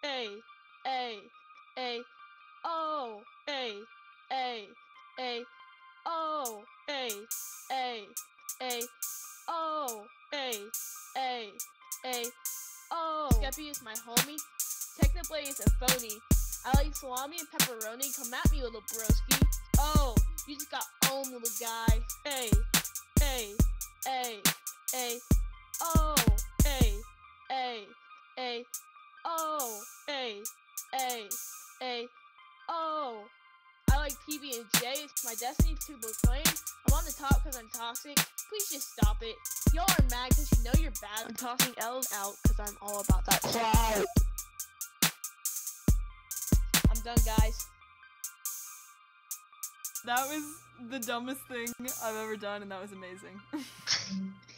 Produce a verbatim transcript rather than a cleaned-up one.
A, A, A, O, A, A, A, O, A, A, A, O, A, A, A, O. Skeppy is my homie. Technoblade is a phony. I like salami and pepperoni. Come at me, little broski. Oh, you just got owned, little guy. A, A, A, A, O, A, A, A, O, A, A, A, O. I like P B and J. It's my destiny to proclaim. I'm on the top because I'm toxic. Please just stop it. Y'all are mad because you know you're bad. I'm tossing L's out because I'm all about that clout. I'm done, guys. That was the dumbest thing I've ever done, and that was amazing.